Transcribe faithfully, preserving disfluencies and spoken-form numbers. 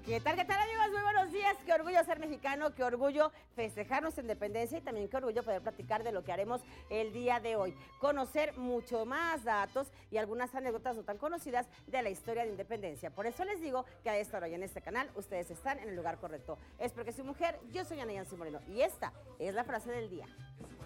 ¿Qué tal, qué tal, amigos? Muy buenos días. Qué orgullo ser mexicano, qué orgullo festejar nuestra independencia y también qué orgullo poder platicar de lo que haremos el día de hoy. Conocer mucho más datos y algunas anécdotas no tan conocidas de la historia de independencia. Por eso les digo que a esta hora y en este canal ustedes están en el lugar correcto. Es porque soy mujer, yo soy Ana Yancy Moreno y esta es la frase del día.